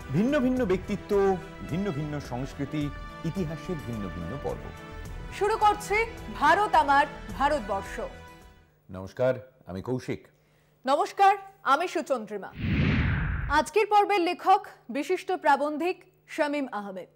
ভিন্ন ভিন্ন ব্যক্তিত্ব, ভিন্ন ভিন্ন সংস্কৃতি, ইতিহাসের ভিন্ন ভিন্ন পর্ব। শুরু করছে ভারত আমার ভারতবর্ষ। নমস্কার, আমি কৌশিক। নমস্কার, আমি সুচন্দ্রিমা। আজকের পর্বের লেখক বিশিষ্ট প্রাবন্ধিক শামীম আহমেদ।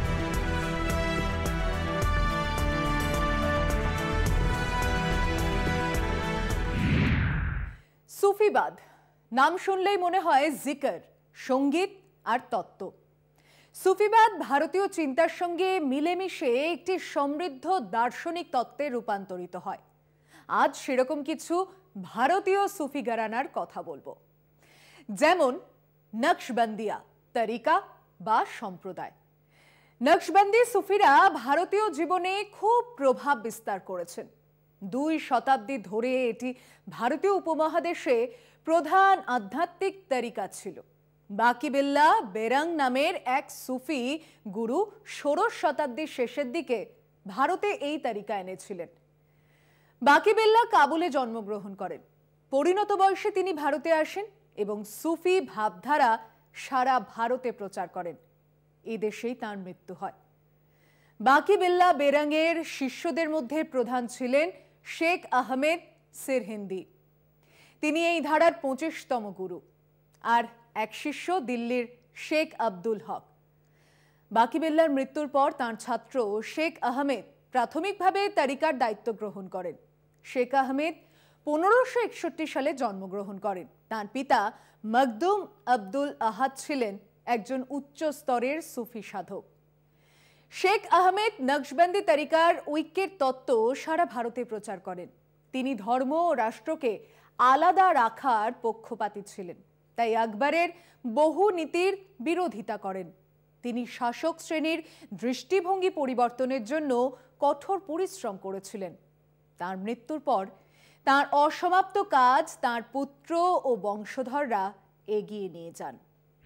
সুফিবাদ নাম শুনলেই মনে হয় জিকর, সঙ্গীত আর তত্ত্ব। সুফিবাদ ভারতীয় চিন্তার সঙ্গে মিলেমিশে একটি সমৃদ্ধ দার্শনিক তত্ত্বে রূপান্তরিত হয়। আজ সেরকম কিছু ভারতীয় সুফি ঘরানার কথা বলবো, যেমন নকশবন্দিয়া তরিকা বা সম্প্রদায়। নকশবন্দি সুফিরা ভারতীয় জীবনে খুব প্রভাব বিস্তার করেছেন। 2 শতাব্দী ধরে এটি ভারতীয় উপমহাদেশে প্রধান আধ্যাত্মিক তরিকা ছিল। বাকিবিল্লাহ বেরাং নামের এক সুফি গুরু 16 শতাব্দীর শেষের দিকে ভারতে এই তরিকা এনেছিলেন। বাকিবিল্লাহ কাবুলে জন্মগ্রহণ করেন। পরিণত বয়সে তিনি ভারতে আসেন এবং সুফি ভাবধারা সারা ভারতে প্রচার করেন। এই দেশেই তাঁর মৃত্যু হয়। বাকিবিল্লাহ বেরাংয়ের শিষ্যদের মধ্যে প্রধান ছিলেন শেখ আহমেদ সিরহিন্দি। তিনি এই ধারার 25তম গুরু। আর এক শিষ্য দিল্লির শেখ আব্দুল হক। বাকিবিল্লাহর মৃত্যুর পর তাঁর ছাত্র শেখ আহমেদ প্রাথমিকভাবে তরিকার দায়িত্ব গ্রহণ করেন। শেখ আহমেদ 1561 সালে জন্মগ্রহণ করেন। তাঁর পিতা মখদুম আব্দুল আহাদ ছিলেন একজন উচ্চ স্তরের সুফি সাধক। শেখ আহমেদ নকশবন্দি তরিকার ঐক্যের তত্ত্ব সারা ভারতে প্রচার করেন। তিনি ধর্ম ও রাষ্ট্রকে আলাদা রাখার পক্ষপাতী ছিলেন, তাই আকবরের বহু নীতির বিরোধিতা করেন। তিনি শাসক শ্রেণীর দৃষ্টিভঙ্গি পরিবর্তনের জন্য কঠোর পরিশ্রম করেছিলেন। তার মৃত্যুর পর তার অসমাপ্ত কাজ তার পুত্র ও বংশধররা এগিয়ে নিয়ে যান।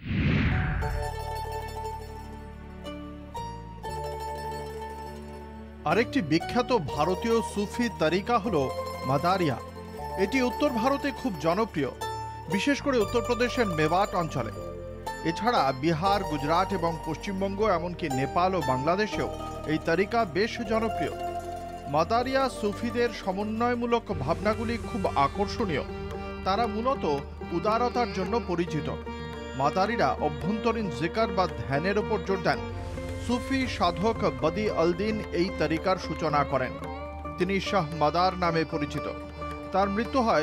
আরেকটি বিখ্যাত ভারতীয় সুফি তরিকা হলো মাদারিয়া। এটি উত্তর ভারতে খুব জনপ্রিয়, বিশেষ করে উত্তরপ্রদেশের মেওয়াট অঞ্চলে। এছাড়া বিহার, গুজরাট এবং পশ্চিমবঙ্গ, এমনকি নেপাল ও বাংলাদেশেও এই তরিকা বেশ জনপ্রিয়। মাদারিয়া সুফিদের সমন্বয়মূলক ভাবনাগুলি খুব আকর্ষণীয়। তারা মূলত উদারতার জন্য পরিচিত। মাদারিরা অভ্যন্তরীণ জিকার বা ধ্যানের ওপর জোর দেন। সুফি সাধক বদি আলদিন এই তরিকার সূচনা করেন। তিনি শাহ মাদার নামে পরিচিত। তার মৃত্যু হয়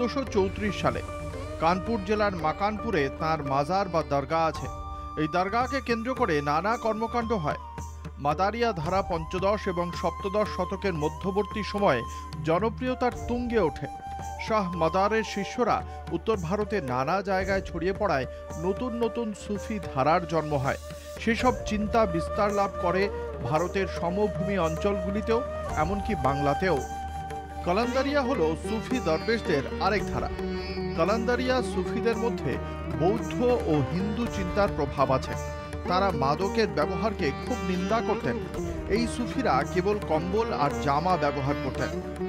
1434 সালে। কানপুর জেলার মাকানপুরে তাঁর মাজার বা দরগা আছে। এই দরগাকে কেন্দ্র করে নানা কর্মকাণ্ড হয়। মাদারিয়া ধারা 15 এবং 17 শতকের মধ্যবর্তী সময়ে জনপ্রিয়তার তুঙ্গে ওঠে। শাহ মাদারের শিষ্যরা উত্তর ভারতে নানা জায়গায় ছড়িয়ে পড়ায় নতুন নতুন সুফি ধারার জন্ম হয়। সেসব চিন্তা বিস্তার লাভ করে ভারতের সমভূমি অঞ্চলগুলিতেও, এমনকি বাংলাতেও। কালান্দারিয়া হলো সুফি দরবেশদের আরেক ধারা। কালান্দারিয়া সুফিদের মধ্যে বৌদ্ধ ও হিন্দু চিন্তার প্রভাব আছে। তারা মাদকের ব্যবহারকে খুব নিন্দা করতেন। এই সুফিরা কেবল কম্বল আর জামা ব্যবহার করতেন।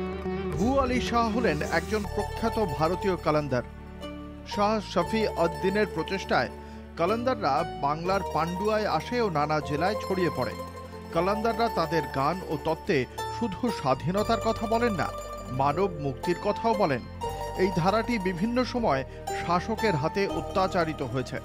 বু আলী শাহ হলেন একজন প্রখ্যাত ভারতীয় কালান্দার। শাহ শফি উদ্দিনের প্রচেষ্টায় কালান্দাররা বাংলার পান্ডুয়ায় আসে ও নানা জেলায় ছড়িয়ে পড়ে। কালান্দাররা তাদের গান ও তত্ত্বে শুধু স্বাধীনতার কথা বলেন না, মানব মুক্তির কথাও বলেন। এই ধারাটি বিভিন্ন সময় শাসকের হাতে অত্যাচারিত হয়েছে।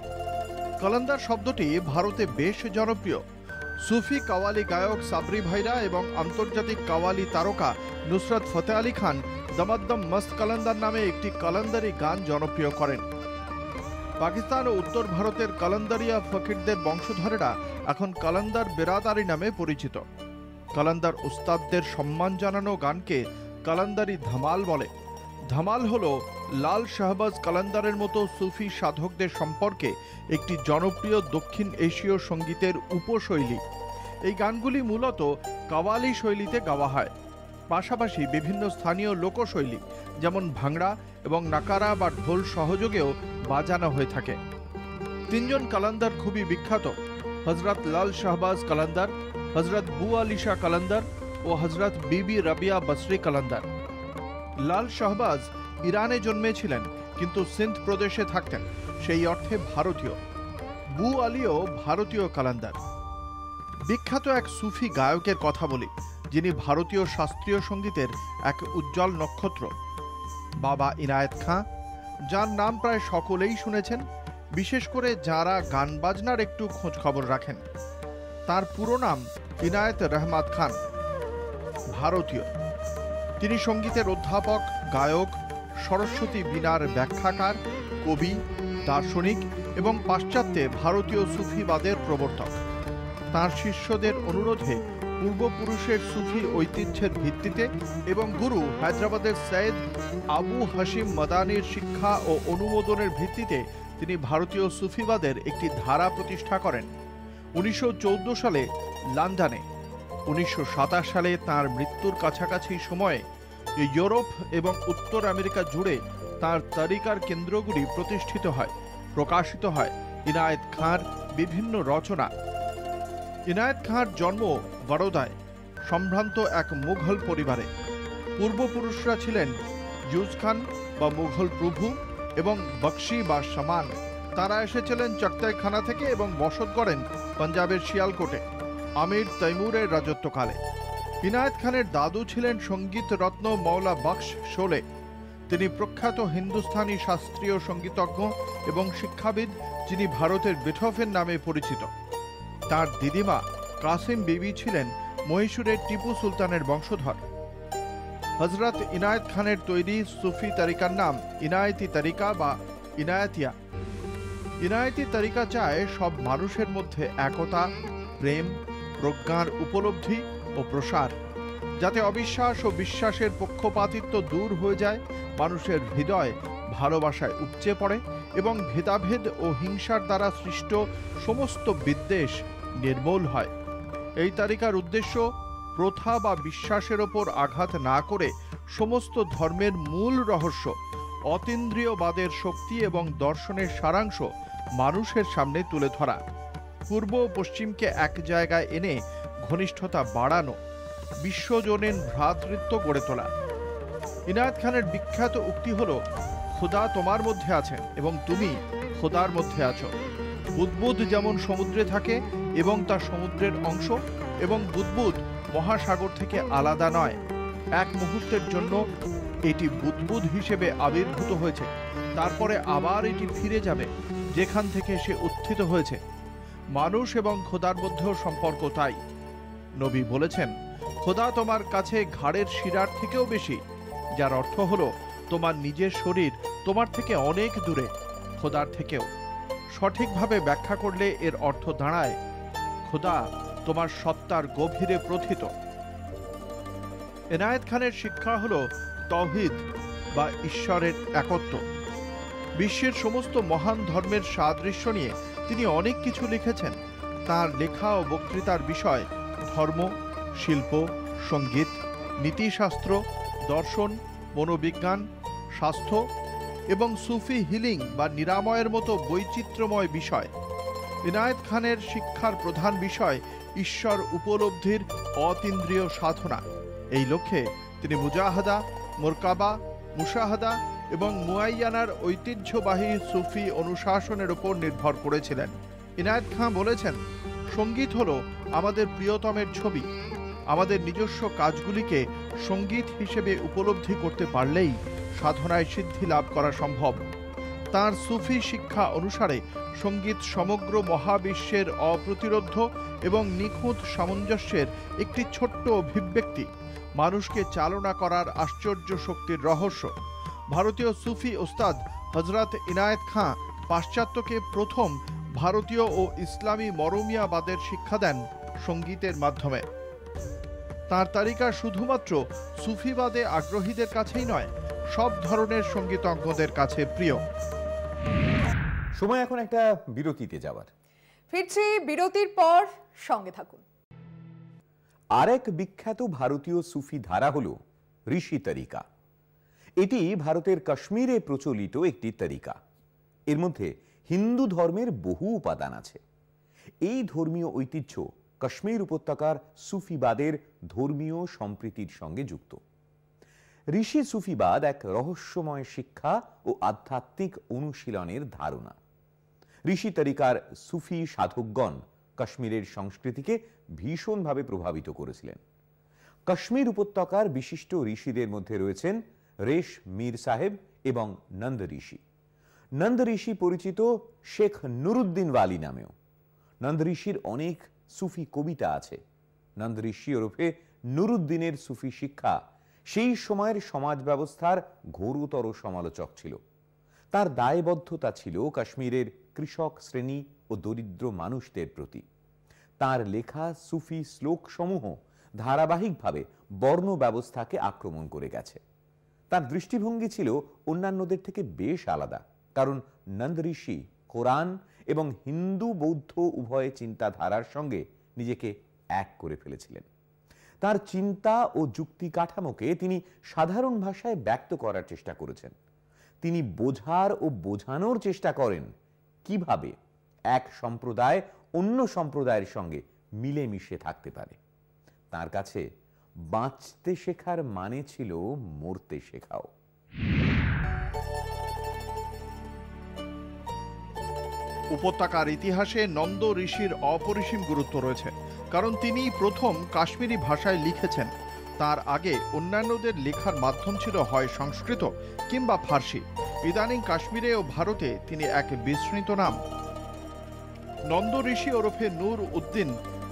কালান্দার শব্দটি ভারতে বেশ জনপ্রিয়। সুফি কাওয়ালি গায়ক সাবরি ভাইরা এবং আন্তর্জাতিক কাওয়ালি তারকা নুসরত ফতেহ আলী খান দমাদ্দম মস্ত কালান্দার নামে একটি কালান্দারি গান জনপ্রিয় করেন। পাকিস্তান ও উত্তর ভারতের কালান্দারিয়া ফকিরদের বংশধরেরা এখন কালান্দার বেরাদারি নামে পরিচিত। কালান্দার উস্তাদদের সম্মান জানানো গানকে কালান্দারি ধামাল বলে। ধামাল হলো লাল শাহবাজ কালান্দারের মতো সুফি সাধকদের সম্পর্কে একটি জনপ্রিয় দক্ষিণ এশীয় সঙ্গীতের উপশৈলী। এই গানগুলি মূলত কাওয়ালি শৈলীতে গাওয়া হয়। পাশাপাশি বিভিন্ন স্থানীয় লোকশৈলী যেমন ভাংড়া এবং নাকারা বা ঢোল সহযোগেও বাজানো হয়ে থাকে। 3 জন কালান্দার খুবই বিখ্যাত: হজরত লাল শাহবাজ কালান্দার, হজরত বু আলী শাহ কালান্দার ও হজরত বিবি রাবিয়া বসরি কালান্দার। লাল শাহবাজ ইরানে জন্মেছিলেন, কিন্তু সিন্ধ প্রদেশে থাকতেন, সেই অর্থে ভারতীয়। বু আলীও ভারতীয় কালান্দার। বিখ্যাত এক সুফি গায়কের কথা বলি, যিনি ভারতীয় শাস্ত্রীয় সঙ্গীতের এক উজ্জ্বল নক্ষত্র, বাবা ইনায়েত খাঁ, যার নাম প্রায় সকলেই শুনেছেন, বিশেষ করে যারা গান বাজনার একটু খোঁজ খবর রাখেন। তার পুরো নাম ইনায়েত রহমত খান। ভারতীয়। তিনি সঙ্গীতের অধ্যাপক, গায়ক, সরস্বতী বীণার ব্যাখ্যাকার, কবি, দার্শনিক এবং পাশ্চাত্যে ভারতীয় সুফিবাদের প্রবর্তক। তাঁর শিষ্যদের অনুরোধে পূর্বপুরুষের সুফি ঐতিহ্যের ভিত্তিতে এবং গুরু হায়দ্রাবাদের সৈয়দ আবু হাশিম মাদানির শিক্ষা ও অনুমোদনের ভিত্তিতে তিনি ভারতীয় সুফিবাদের একটি ধারা প্রতিষ্ঠা করেন 1914 সালে লন্ডনে। 1927 সালে তাঁর মৃত্যুর কাছাকাছি সময়ে ইউরোপ এবং উত্তর আমেরিকা জুড়ে তাঁর তরিকার কেন্দ্রগুলি প্রতিষ্ঠিত হয়, প্রকাশিত হয় ইনায়েত খাঁর বিভিন্ন রচনা। ইনায়েত খাঁর জন্ম বরোদায় সম্ভ্রান্ত এক মুঘল পরিবারে। পূর্বপুরুষরা ছিলেন ইউজ খান বা মুঘল প্রভু এবং বক্সি বা সামান। তারা এসেছিলেন চকতাই খানা থেকে এবং বসত করেন পাঞ্জাবের শিয়ালকোটে আমির তৈমুরের রাজত্বকালে। ইনায়েত খানের দাদু ছিলেন সঙ্গীত রত্ন মৌলা বক্স শোলে। তিনি প্রখ্যাত হিন্দুস্তানি শাস্ত্রীয় সঙ্গীতজ্ঞ এবং শিক্ষাবিদ, যিনি ভারতের বেথোভেন নামে পরিচিত। তার দিদিমা কাসিম বিবি ছিলেন মহীশূরের টিপু সুলতানের বংশধর। হযরত ইনায়েত খানের তৈরি সুফি তরিকার নাম ইনায়েতি তরিকা বা ইনায়েতিয়া। ইনায়েতি তরিকা চায় সব মানুষের মধ্যে একতা, প্রেম, প্রজ্ঞার উপলব্ধি ও প্রসার, যাতে অবিশ্বাস ও বিশ্বাসের পক্ষপাতিত্ব দূর হয়ে যায়, মানুষের হৃদয় ভালোবাসায় উপচে পড়ে এবং ভেদাভেদ ও হিংসার দ্বারা সৃষ্ট সমস্ত বিদ্বেষ নির্মূল হয়। এই তালিকার উদ্দেশ্য প্রথা বা বিশ্বাসের ওপর আঘাত না করে সমস্ত ধর্মের মূল রহস্য, অতীন্দ্রিয়বাদের শক্তি এবং দর্শনের সারাংশ মানুষের সামনে তুলে ধরা, পূর্ব ও পশ্চিমকে এক জায়গায় এনে ঘনিষ্ঠতা বাড়ানো, বিশ্বজনীন ভ্রাতৃত্ব গড়ে তোলা। ইনায়েত খানের বিখ্যাত উক্তি হল, খোদা তোমার মধ্যে আছেন এবং তুমি খোদার মধ্যে আছো। বুদ্বুদ যেমন সমুদ্রে থাকে এবং তা সমুদ্রের অংশ, এবং বুদ্বুদ মহাসাগর থেকে আলাদা নয়। এক মুহূর্তের জন্য এটি বুদ্বুদ হিসেবে আবির্ভূত হয়েছে, তারপরে আবার এটি ফিরে যাবে যেখান থেকে সে উত্থিত হয়েছে। মানুষ এবং খোদার মধ্যেও সম্পর্ক তাই। নবী বলেছেন, খোদা তোমার কাছে ঘাড়ের শিরার থেকেও বেশি, যার অর্থ হলো তোমার নিজের শরীর তোমার থেকে অনেক দূরে, খোদার থেকেও। সঠিকভাবে ব্যাখ্যা করলে এর অর্থ দাঁড়ায়, খোদা তোমার সত্তার গভীরে প্রথিত। ইনায়েত খানের শিক্ষা হলো তাওহীদ বা ঈশ্বরের একত্ব। বিশ্বের সমস্ত মহান ধর্মের সাদৃশ্য নিয়ে তিনি অনেক কিছু লিখেছেন। তার লেখা ও বক্তৃতার বিষয় ধর্ম, শিল্প, সঙ্গীত, নীতিশাস্ত্র, দর্শন, মনোবিজ্ঞান, স্বাস্থ্য এবং সুফি হিলিং বা নিরাময়ের মতো বৈচিত্র্যময় বিষয়। ইনায়েত খানের শিক্ষার প্রধান বিষয় ঈশ্বর উপলব্ধির অতীন্দ্রিয় সাধনা। এই লক্ষ্যে তিনি মুজাহাদা, মোরকাবা, মুশাহাদা এবং মুআইয়ানার ঐতিহ্যবাহী সুফি অনুশাসনের উপর নির্ভর করেছিলেন। ইনায়েত খাঁ বলেছেন, সঙ্গীত হলো আমাদের প্রিয়তমের ছবি। আমাদের নিজস্ব কাজগুলিকে সঙ্গীত হিসেবে উপলব্ধি করতে পারলেই সাধনায় সিদ্ধি লাভ করা সম্ভব। তাঁর সুফি শিক্ষা অনুসারে সঙ্গীত সমগ্র মহাবিশ্বের অপ্রতিরোধ্য এবং নিখুঁত সামঞ্জস্যের একটি ছোট্ট অভিব্যক্তি, মানুষকে চালনা করার আশ্চর্য শক্তির রহস্য। ভারতীয় সুফি ওস্তাদ হযরত ইনায়েত খাঁ পাশ্চাত্যকে প্রথম ভারতীয় ও ইসলামী মরমিয়াবাদের শিক্ষা দেন সঙ্গীতের মাধ্যমে। তাঁর তালিকা শুধুমাত্র সুফিবাদে আগ্রহীদের কাছেই নয়, সব ধরনের সঙ্গীতজ্ঞদের কাছে প্রিয়। সময় এখন একটা বিরতিতে যাওয়ার। ফিরছি বিরতির পর, সঙ্গে থাকুন। আরেক বিখ্যাত ভারতীয় সুফি ধারা হল ঋষি তরিকা। এটি ভারতের কাশ্মীরে প্রচলিত একটি তরিকা। এর মধ্যে হিন্দু ধর্মের বহু উপাদান আছে। এই ধর্মীয় ঐতিহ্য কাশ্মীর উপত্যকার সুফিবাদের ধর্মীয় সম্প্রীতির সঙ্গে যুক্ত। ঋষি সুফিবাদ এক রহস্যময় শিক্ষা ও আধ্যাত্মিক অনুশীলনের ধারণা। ঋষি তরিকার সুফি সাধকগণ কাশ্মীরের সংস্কৃতিকে ভীষণভাবে প্রভাবিত করেছিলেন। কাশ্মীর উপত্যকার বিশিষ্ট ঋষিদের মধ্যে রয়েছেন রেশ মীর সাহেব এবং নন্দ ঋষি। নন্দ ঋষি পরিচিত শেখ নুরুদ্দিন ওয়ালি নামেও। নন্দ ঋষির অনেক সুফি কবিতা আছে। নন্দ ঋষি ওরফে নুরুদ্দিনের সুফি শিক্ষা সেই সময়ের সমাজ ব্যবস্থার ঘোরতর সমালোচক ছিল। তার দায়বদ্ধতা ছিল কাশ্মীরের কৃষক শ্রেণী ও দরিদ্র মানুষদের প্রতি। তার লেখা সুফি শ্লোকসমূহ ধারাবাহিকভাবে বর্ণ ব্যবস্থাকে আক্রমণ করে গেছে। তার দৃষ্টিভঙ্গি ছিল অন্যান্যদের থেকে বেশ আলাদা, কারণ নন্দ ঋষি কোরআন এবং হিন্দু বৌদ্ধ উভয় চিন্তাধারার সঙ্গে নিজেকে এক করে ফেলেছিলেন। তার চিন্তা ও যুক্তি কাঠামোকে তিনি সাধারণ ভাষায় ব্যক্ত করার চেষ্টা করেছেন। তিনি বোঝার ও বোঝানোর চেষ্টা করেন কিভাবে এক সম্প্রদায় অন্য সম্প্রদায়ের সঙ্গে মিলেমিশে থাকতে পারে। তার কাছে বাঁচতে শেখার মানে ছিল মরতে শেখাও। উপত্যকার ইতিহাসে নন্দ ঋষির অপরিসীম গুরুত্ব রয়েছে, কারণ তিনি প্রথম কাশ্মীরি ভাষায় লিখেছেন। তার আগে অন্যান্যদের লেখার মাধ্যম ছিল হয় সংস্কৃত কিংবা ফার্সি। ইদানিং কাশ্মীরে ও ভারতে তিনি এক বিস্মৃত নাম। নন্দ ঋষি ওরফে নূর উদ্দিন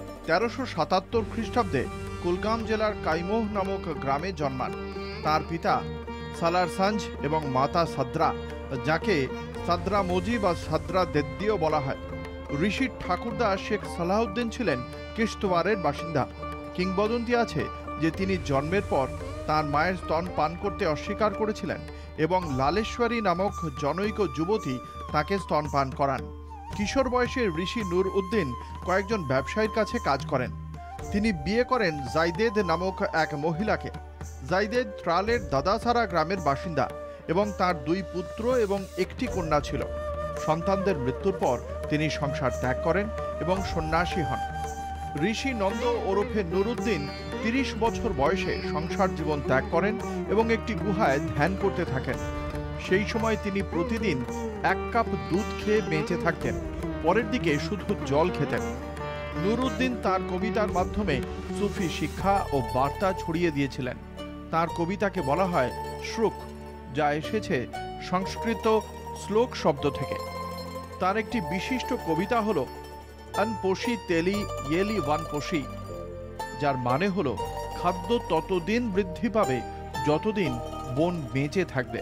1377 খ্রিস্টাব্দে কুলগাম জেলার কাইমোহ নামক গ্রামে জন্মান। তার পিতা সালার সাঞ্জ এবং মাতা সাদ্রা, যাকে সাদ্রা মজি বা সাদ্রা দেদ্দিও বলা হয়। ঋষির ঠাকুরদা শেখ সালাহউদ্দিন ছিলেন কিশতওয়ারের বাসিন্দা। কিংবদন্তি আছে যে তিনি জন্মের পর তার মায়ের স্তন পান করতে অস্বীকার করেছিলেন এবং লালেশ্বরী নামক জনৈক যুবতী তাকে স্তন পান করান। কিশোর বয়সে ঋষি নূর উদ্দিন কয়েকজন ব্যবসায়ীর কাছে কাজ করেন। তিনি বিয়ে করেন জাইদেদ নামক এক মহিলাকে। জাইদেদ ত্রালের দাদাসারা গ্রামের বাসিন্দা এবং তার 2 পুত্র এবং 1টি কন্যা ছিল। সন্তানদের মৃত্যুর পর তিনি সংসার ত্যাগ করেন এবং সন্ন্যাসী হন। ঋষি নন্দ ওরফে নুরুদ্দিন 30 বছর বয়সে সংসার জীবন ত্যাগ করেন এবং একটি গুহায় ধ্যান করতে থাকেন। সেই সময় তিনি প্রতিদিন 1 কাপ দুধ খেয়ে বেঁচে থাকতেন, পরের দিকে শুধু জল খেতেন। নুরুদ্দিন তার কবিতার মাধ্যমে সুফি শিক্ষা ও বার্তা ছড়িয়ে দিয়েছিলেন। তার কবিতাকে বলা হয় শ্রুক, যা এসেছে সংস্কৃত শ্লোক শব্দ থেকে। তার একটি বিশিষ্ট কবিতা হল অনপোষি তেলি ইয়েলি ওয়ানপোষি, যার মানে হল খাদ্য ততদিন বৃদ্ধি পাবে যতদিন বন বেঁচে থাকবে।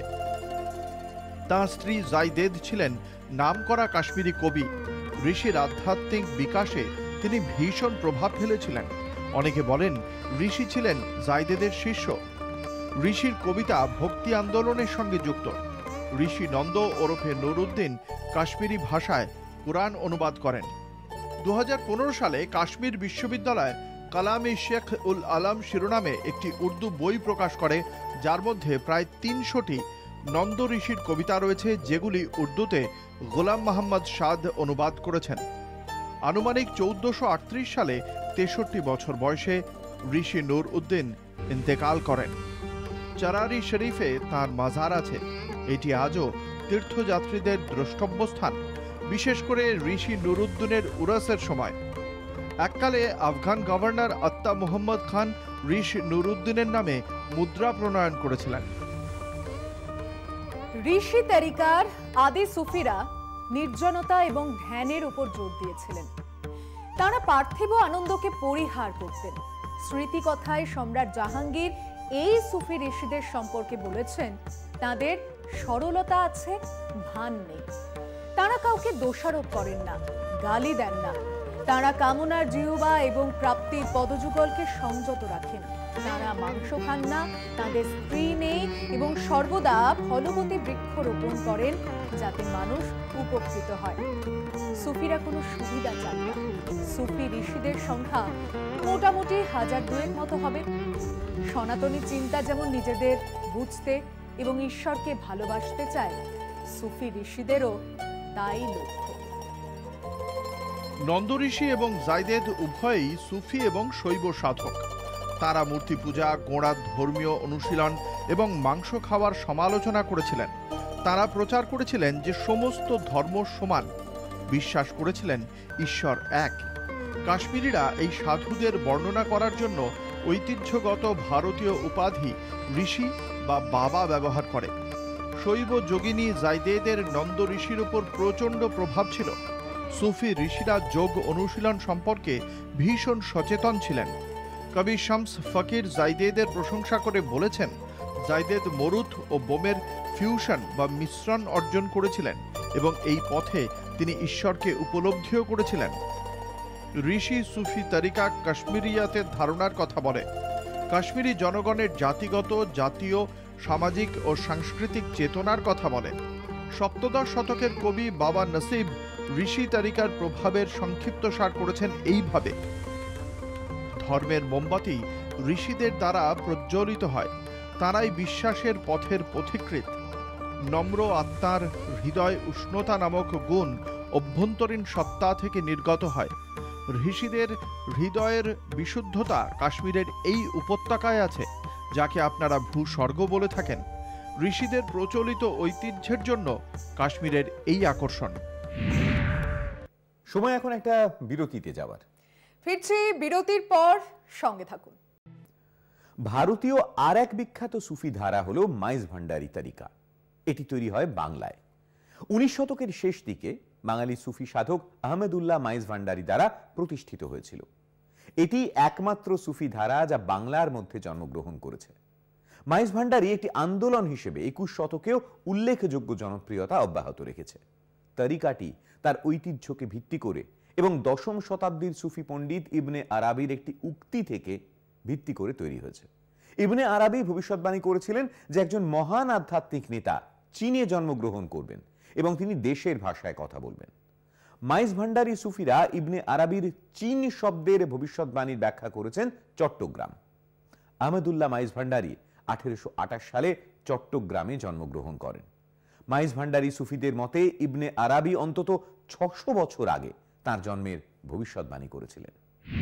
তার স্ত্রী জাইদেদ ছিলেন নামকরা কাশ্মীরি কবি। ঋষির আধ্যাত্মিক বিকাশে তিনি ভীষণ প্রভাব ফেলেছিলেন। অনেকে বলেন ঋষি ছিলেন জাইদেদের শিষ্য। ঋষির কবিতা ভক্তি আন্দোলনের সঙ্গে যুক্ত। ঋষি নন্দ ওরফে নুরুদ্দিন কাশ্মীরি ভাষায় কুরআন অনুবাদ করেন। 2015 সালে কাশ্মীর বিশ্ববিদ্যালয় কালামে শেখ উল আলম শিরোনামে একটি উর্দু বই প্রকাশ করে, যার মধ্যে প্রায় 300টি নন্দ ঋষির কবিতা রয়েছে, যেগুলি উর্দুতে গোলাম মোহাম্মদ সাদ অনুবাদ করেছেন। আনুমানিক 1438 সালে 63 বছর বয়সে ঋষি নূর উদ্দিন ইন্তেকাল করেন। চারারি শরীফে তার মাজার আছে। এটি আজও তীর্থযাত্রীদের দ্রষ্টব্য স্থান, বিশেষ করে ঋষি নুরুদ্দিনের উরসের সময়। এককালে আফগান গভর্নর আত্তা মুহাম্মদ খান ঋষি নুরুদ্দিনের নামে মুদ্রা প্রণয়ন করেছিলেন। ঋষি তরিকার আদি সুফিরা নির্জনতা এবং ধ্যানের উপর জোর দিয়েছিলেন। তারা পার্থিব আনন্দকে পরিহার করতেন। স্মৃতিকথায় সম্রাট জাহাঙ্গীর এই সুফি ঋষিদের সম্পর্কে বলেছেন, তাদের সরলতা আছে, ভান নেই। তারা কাউকে দোষারোপ করেন না, গালি দেন না। তারা কামনার জিহ্বা এবং প্রাপ্তির পদযুগলকে সংযত রাখেন। তারা মাংস খান না, তাদের স্ত্রী নেই এবং সর্বদা ফলবতী বৃক্ষ রোপণ করেন যাতে মানুষ উপকৃত হয়। সুফিরা কোনো সুবিধা চান না। সুফি ঋষিদের সংখ্যা মোটামুটি 1000-2 মতো হবে। সনাতনী চিন্তা যেমন নিজেদের বুঝতে এবং ঈশ্বরকে ভালোবাসতে চায়, সুফি ঋষিদেরও তাই লক্ষ্য। নন্দ ঋষি এবং জাইদেদ উভয়ই সুফি এবং শৈব সাধক। তারা মূর্তি পূজা, গোঁড়া ধর্মীয় অনুশীলন এবং মাংস খাওয়ার সমালোচনা করেছিলেন। তারা প্রচার করেছিলেন যে সমস্ত ধর্ম সমান। বিশ্বাস করেছিলেন ঈশ্বর এক। কাশ্মীরিরা এই সাধুদের বর্ণনা করার জন্য ঐতিহ্যগত ভারতীয় উপাধি ঋষি বা বাবা ব্যবহার করে। শৈব যোগিনী জাইদেদের নন্দ ঋষির উপর প্রচণ্ড প্রভাব ছিল। সুফি ঋষিরা যোগ অনুশীলন সম্পর্কে ভীষণ সচেতন ছিলেন। কবি শামস ফকির জাইদেদের প্রশংসা করে বলেছেন, জাইদেদ মরুত ও বোমের ফিউশন বা মিশ্রণ অর্জন করেছিলেন এবং এই পথে তিনি ঈশ্বরকে উপলব্ধিও করেছিলেন। ঋষি সুফি তরিকা কাশ্মীরিয়াতের ধারণার কথা বলে। কাশ্মীরি জনগণের জাতিগত, জাতীয়, সামাজিক ও সাংস্কৃতিক চেতনার কথা বলে। সপ্তদশ শতকের কবি বাবা নসিব ঋষি তরিকার প্রভাবের সংক্ষিপ্তসার করেছেন এইভাবে: ধর্মের মোমবাতি ঋষিদের দ্বারা প্রজ্বলিত হয়, তারাই বিশ্বাসের পথের পথিকৃৎ। নম্র আত্মার হৃদয় উষ্ণতা নামক গুণ অভ্যন্তরীণ সত্তা থেকে নির্গত হয়। ঋষিদের হৃদয়ের বিশুদ্ধতা কাশ্মীরের এই উপত্যকায় আছে, যাকে আপনারা ভূস্বর্গ বলে থাকেন। ঋষিদের প্রচলিত ঐতিহ্যের জন্য কাশ্মীরের এই আকর্ষণ। সময় এখন একটা বিরতিতে যাওয়ার। ফিরছি বিরতির পর, সঙ্গে থাকুন। ভারতীয় আর এক বিখ্যাত সুফি ধারা হলো মাইজ ভান্ডারি তরিকা। এটি তৈরি হয় বাংলায়। 19 শতকের শেষ দিকে বাঙালি সুফি সাধক আহমেদুল্লাহ মাইজ ভান্ডারি দ্বারা প্রতিষ্ঠিত হয়েছিল। এটি একমাত্র সুফি ধারা যা বাংলার মধ্যে জন্মগ্রহণ করেছে। মাইজ ভান্ডারি একটি আন্দোলন হিসেবে 21 শতকেও উল্লেখযোগ্য জনপ্রিয়তা অব্যাহত রেখেছে। তরিকাটি তার ঐতিহ্যকে ভিত্তি করে এবং 10ম শতাব্দীর সুফি পণ্ডিত ইবনে আরাবির একটি উক্তি থেকে ভিত্তি করে তৈরি হয়েছে। ইবনে আরাবি ভবিষ্যৎবাণী করেছিলেন যে একজন মহান আধ্যাত্মিক নেতা চীনে জন্মগ্রহণ করবেন এবং তিনি দেশের ভাষায় কথা বলবেন। মাইজ ভান্ডারি সুফিরা ইবনে আরাবির চীন শব্দের ভবিষ্যৎবাণীর ব্যাখ্যা করেছেন চট্টগ্রাম। আহমেদুল্লাহ মাইজ ভান্ডারি 1828 সালে চট্টগ্রামে জন্মগ্রহণ করেন। মাইজ ভান্ডারি সুফিদের মতে ইবনে আরাবি অন্তত 600 বছর আগে তার জন্মের ভবিষ্যৎবাণী করেছিলেন।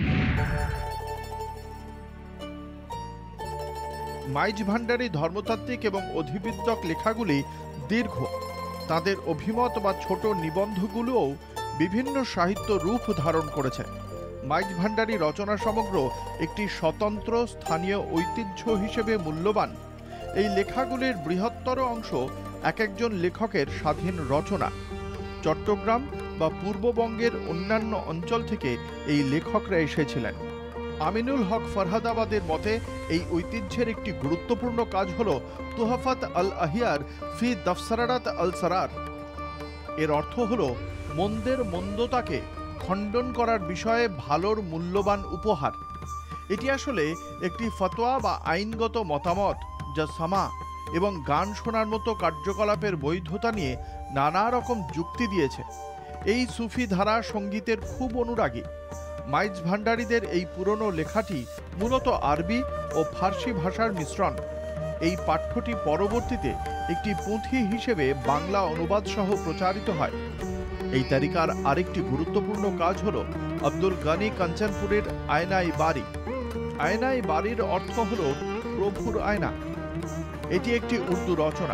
মাইজ ভান্ডারি ধর্মতাত্ত্বিক এবং অধিবিদ্যক লেখাগুলি দীর্ঘ। তাদের অভিমত বা ছোট নিবন্ধগুলোও বিভিন্ন সাহিত্য রূপ ধারণ করেছে। মাইজ ভান্ডারি রচনা সমগ্র একটি স্বতন্ত্র স্থানীয় ঐতিহ্য হিসেবে মূল্যবান। এই লেখাগুলির বৃহত্তর অংশ এক একজন লেখকের স্বাধীন রচনা। চট্টগ্রাম বা পূর্ববঙ্গের অন্যান্য অঞ্চল থেকে এই লেখকরা এসেছিলেন। আমিনুল হক ফরহাদাবাদের মতে এই ঐতিহ্যের একটি গুরুত্বপূর্ণ কাজ হল তুহাফাত আল আহিয়ার ফি দফসারাত আল সারার। এর অর্থ হল মন্দের মন্দতাকে খণ্ডন করার বিষয়ে ভালোর মূল্যবান উপহার। এটি আসলে একটি ফতোয়া বা আইনগত মতামত যা সামা এবং গান শোনার মতো কার্যকলাপের বৈধতা নিয়ে নানা রকম যুক্তি দিয়েছে। এই সুফি ধারা সঙ্গীতের খুব অনুরাগী। মাইজ ভান্ডারিদের এই পুরনো লেখাটি মূলত আরবি ও ফার্সি ভাষার মিশ্রণ। এই পাঠ্যটি পরবর্তীতে একটি পুঁথি হিসেবে বাংলা অনুবাদ সহ প্রচারিত হয়। এই তালিকার আরেকটি গুরুত্বপূর্ণ কাজ হল আব্দুল গানি কাঞ্চনপুরের আয়নাই বাড়ি। আয়নাই বাড়ির অর্থ হল প্রভুর আয়না। এটি একটি উর্দু রচনা।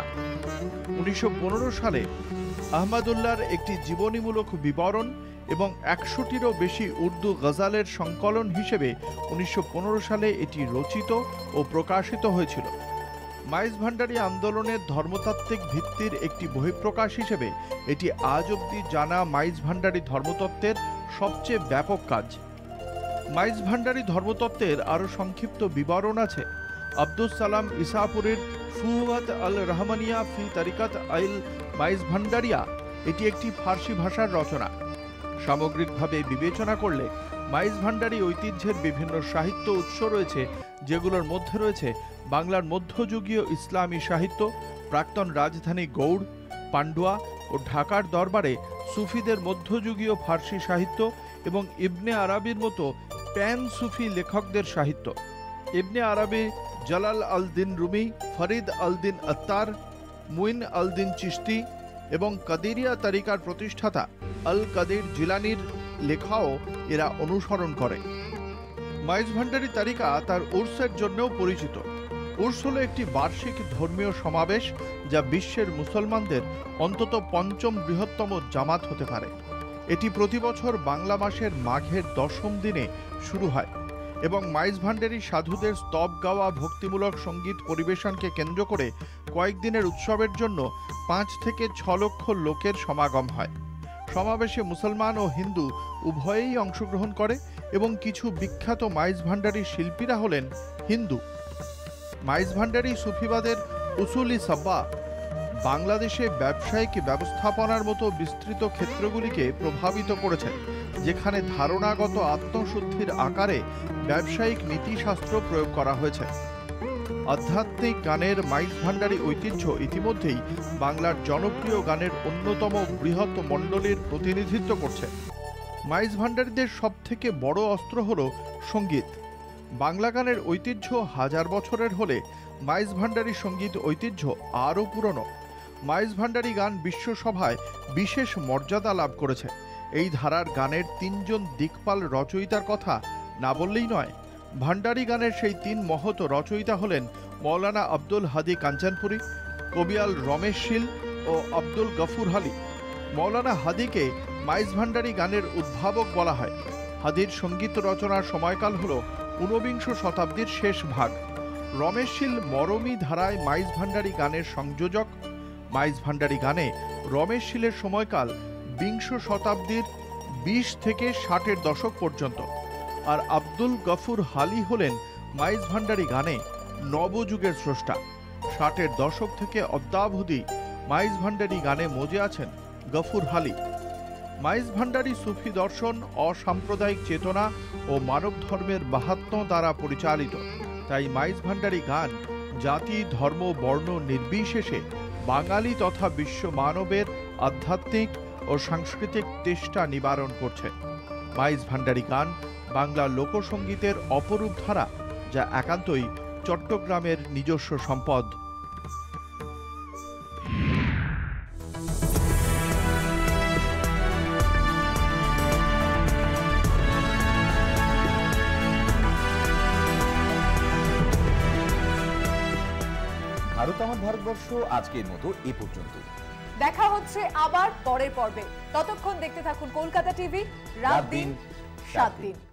1915 সালে আহমদুল্লাহর একটি জীবনীমূলক বিবরণ এবং 100টিরও বেশি উর্দু গজালের সংকলন হিসেবে 1915 সালে এটি রচিত ও প্রকাশিত হয়েছিল। মাইজ ভান্ডারি আন্দোলনের ধর্মতাত্ত্বিক ভিত্তির একটি বহিঃপ্রকাশ হিসেবে এটি আজ অবধি জানা মাইজ ভান্ডারি ধর্মতত্ত্বের সবচেয়ে ব্যাপক কাজ। মাইজ ভান্ডারি ধর্মতত্ত্বের আরও সংক্ষিপ্ত বিবরণ আছে। আব্দুস সালাম ইসাপুরের ফুয়াত আল রহমানিয়া ফি তরিকাত আইল মাইজ ভান্ডারিয়া, এটি একটি ফার্সি ভাষার রচনা। সামগ্রিকভাবে বিবেচনা করলে মাইজ ভান্ডারি ঐতিহ্যের বিভিন্ন সাহিত্য উৎস রয়েছে, যেগুলোর মধ্যে রয়েছে বাংলার মধ্যযুগীয় ইসলামী সাহিত্য, প্রাক্তন রাজধানী গৌড়, পান্ডুয়া ও ঢাকার দরবারে সুফিদের মধ্যযুগীয় ফার্সি সাহিত্য এবং ইবনে আরাবির মতো প্যান সুফি লেখকদের সাহিত্য। ইবনে আরাবি, জালাল আল দিন রুমি, ফরিদ আল দিন আত্তার, মুইন আল দিন চিশতি এবং কাদিরিয়া তরিকার প্রতিষ্ঠাতা আল কাদির জিলানির লেখাও এরা অনুসরণ করে। মাইজ ভান্ডারি তরিকা তার উর্সের জন্যও পরিচিত। উর্স হল একটি বার্ষিক ধর্মীয় সমাবেশ যা বিশ্বের মুসলমানদের অন্তত 5ম বৃহত্তম জামাত হতে পারে। এটি প্রতি বছর বাংলা মাসের মাঘের 10ম দিনে শুরু হয় এবং মাইজ ভান্ডারী সাধুদের স্তব গাওয়া ভক্তিমূলক সঙ্গীত পরিবেশনকে কেন্দ্র করে কয়েকদিনের উৎসবের জন্য 5 থেকে 6 লক্ষ লোকের সমাগম হয়। সমাবেশে মুসলমান ও হিন্দু উভয়েই অংশগ্রহণ করে এবং কিছু বিখ্যাত মাইজ ভান্ডারী শিল্পীরা হলেন হিন্দু। মাইজ ভান্ডারী সুফিবাদের উসুলি সাব্বা বাংলাদেশে ব্যবসায়িক ব্যবস্থাপনার মতো বিস্তৃত ক্ষেত্রগুলিকে প্রভাবিত করেছে, যেখানে ধারণাগত আত্মশুদ্ধির আকারে ব্যবসায়িক নীতিশাস্ত্র প্রয়োগ করা হয়েছে। আধ্যাত্মিক গানের মাইজ ভান্ডারী ঐতিহ্য ইতিমধ্যেই বাংলার জনপ্রিয় গানের অন্যতম বৃহৎ মণ্ডলীর প্রতিনিধিত্ব করছে। মাইজ ভান্ডারীদের সবথেকে বড় অস্ত্র হল সঙ্গীত। বাংলা গানের ঐতিহ্য হাজার বছরের হলে মাইজ ভান্ডারী সঙ্গীত ঐতিহ্য আরও পুরনো। মাইজ ভান্ডারী গান বিশ্বসভায় বিশেষ মর্যাদা লাভ করেছে। এই ধারার গানের 3 জন দিকপাল রচয়িতার কথা না বললেই নয়। ভান্ডারী গানের সেই 3 মহৎ রচয়িতা হলেন মৌলানা আব্দুল হাদী কাঞ্চনপুরী, কবিয়াল রমেশ শীল ও আব্দুল গফুর আলী। মৌলানা হাদীকে মাইজ ভান্ডারী গানের উদ্ভাবক বলা হয়। হাদীর সঙ্গীত রচনার সময়কাল হল 19বিংশ শতাব্দীর শেষ ভাগ। রমেশ শীল মরমী ধারায় মাইজ ভান্ডারী গানের সংযোজক। মাইজ ভান্ডারী গানে রমেশ শীলের সময়কাল 20 শতাব্দীর 20 থেকে 60-এর দশক পর্যন্ত, আর আব্দুল গফুর হালি হলেন মাইজ ভান্ডারী গানে নবযুগের স্রষ্টা। 60-এর দশক থেকে অদ্যাবধি মাইজ ভান্ডারী গানে মজে আছেন গফুর হালি। মাইজ ভান্ডারী সুফি দর্শন অসাম্প্রদায়িক চেতনা ও মানব ধর্মের মাহাত্ম্য দ্বারা পরিচালিত। তাই মাইজ ভান্ডারী গান জাতি, ধর্ম, বর্ণ নির্বিশেষে বাঙালি তথা বিশ্ব মানবের আধ্যাত্মিক ও সাংস্কৃতিক তেষ্টা নিবারণ করছে। মাইজ ভান্ডারী গান বাংলা লোকসঙ্গীতের অপরূপ ধারা, যা একান্তই চট্টগ্রামের নিজস্ব সম্পদ। ভারত আমার ভারতবর্ষ আজকের মতো এ পর্যন্ত। দেখা হচ্ছে আবার পরের পর্বে। ততক্ষণ দেখতে থাকুন কলকাতা টিভি, রাত দিন 7 দিন।